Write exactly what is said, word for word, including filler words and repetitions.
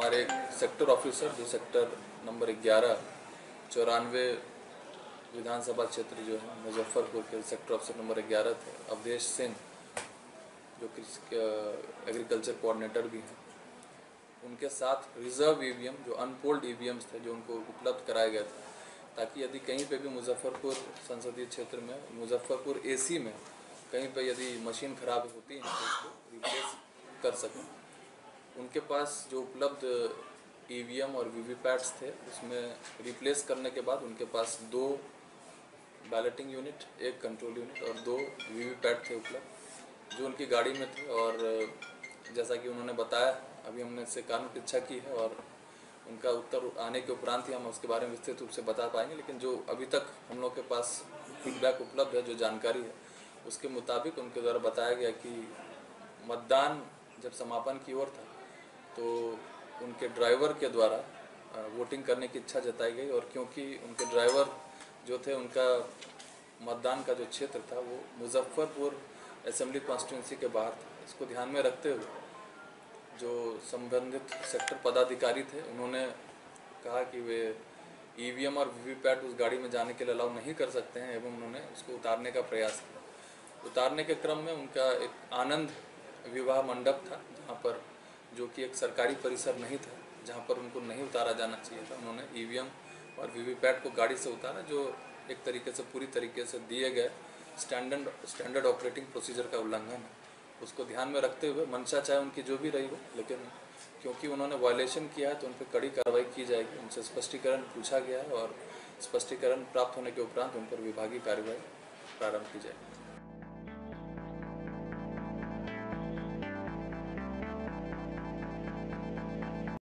हमारे एक sector officer जो सेक्टर नंबर ग्यारह चौरानवे विधानसभा क्षेत्र जो है मुजफ्फरपुर के सेक्टर ऑफिसर नंबर ग्यारह थे, अवधेश सिंह, जो एग्रीकल्चर कोऑर्डिनेटर भी हैं, उनके साथ रिजर्व ईवीएम जो अनपोल्ड ईवीएम्स थे जो उनको उपलब्ध कराया गया था, ताकि यदि कहीं पे भी मुजफ्फरपुर संसदीय क्षेत्र में मुजफ्फरपुर एसी में कहीं पे यदि मशीन खराब होती है तो उसको रिप्लेस कर सकें। उनके पास जो उपलब्ध ईवीएम और वीवीपैट्स थे उसमें रिप्लेस करने के बाद उनके पास दो बैलेटिंग यूनिट, एक कंट्रोल यूनिट और दो वीवीपैट थे उपलब्ध जो उनकी गाड़ी में थे। और जैसा कि उन्होंने बताया, अभी हमने इससे कानून की इच्छा की है और उनका उत्तर आने के उपरांत ही हम उसके बारे में विस्तृत रूप से बता पाएंगे, लेकिन जो अभी तक हम लोग के पास फीडबैक उपलब्ध है, जो जानकारी है, उसके मुताबिक उनके द्वारा बताया गया कि मतदान जब समापन की ओर था तो उनके ड्राइवर के द्वारा वोटिंग करने की इच्छा जताई गई, और क्योंकि उनके ड्राइवर जो थे उनका मतदान का जो क्षेत्र था वो मुजफ्फरपुर असेंबली कॉन्स्टिट्यूंसी के बाहर था, इसको ध्यान में रखते हुए जो संबंधित सेक्टर पदाधिकारी थे उन्होंने कहा कि वे ईवीएम और वीवीपैट उस गाड़ी में जाने के लिए अलाउ नहीं कर सकते हैं, एवं उन्होंने उसको उतारने का प्रयास किया। उतारने के क्रम में उनका एक आनंद विवाह मंडप था जहाँ पर, जो कि एक सरकारी परिसर नहीं था, जहाँ पर उनको नहीं उतारा जाना चाहिए था, उन्होंने ईवीएम और वीवीपैट को गाड़ी से उतारा, जो एक तरीके से पूरी तरीके से दिए गए स्टैंडर्ड स्टैंडर्ड ऑपरेटिंग प्रोसीजर का उल्लंघन है। उसको ध्यान में रखते हुए मंशा चाहे उनकी जो भी रही हो, लेकिन क्योंकि उन्होंने वायलेशन किया है तो उन पर कड़ी कार्रवाई की जाएगी। उनसे स्पष्टीकरण पूछा गया है और स्पष्टीकरण प्राप्त होने के उपरांत उन पर विभागीय कार्रवाई प्रारंभ की जाएगी।